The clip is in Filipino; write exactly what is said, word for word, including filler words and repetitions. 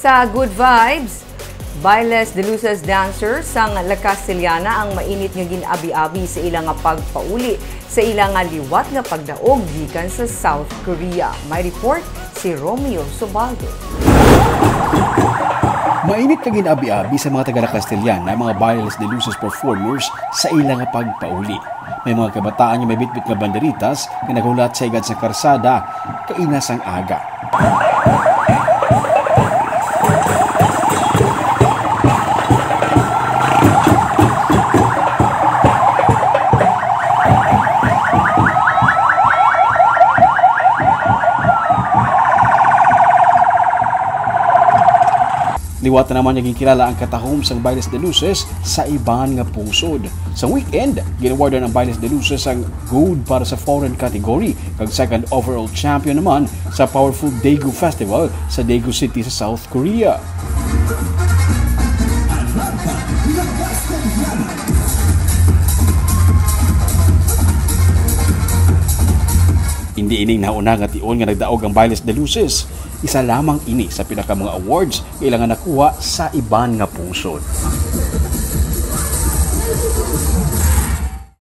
Sa Good Vibes, Bailes de Luces dancers sang La Castellana ang mainit nga ginabi-abi sa ilang nga pagpauli sa ilang nga liwat nga pagdaog gikan sa South Korea. May report si Romeo Sobaldo. Mainit na ginabi-abi sa mga taga La Castellana mga Bailes de Luces performers sa ilang nga pagpauli. May mga kabataan nga may bitbit nga banderitas nga nagulat sa igad sa karsada kainasang aga. Liwat na naman naging kilala ang katahom sang Bailes de Luces sa iban nga pusod. Sa weekend, ginawardan ang Bailes de Luces ang gold para sa foreign category kag second overall champion naman sa powerful Daegu Festival sa Daegu City sa South Korea. Hindi ining nauna nga tion nga nagdaog ang Bailes de Luces. Isa lamang ini sa pinaka mga awards kailangan nakuha sa iban nga pusod.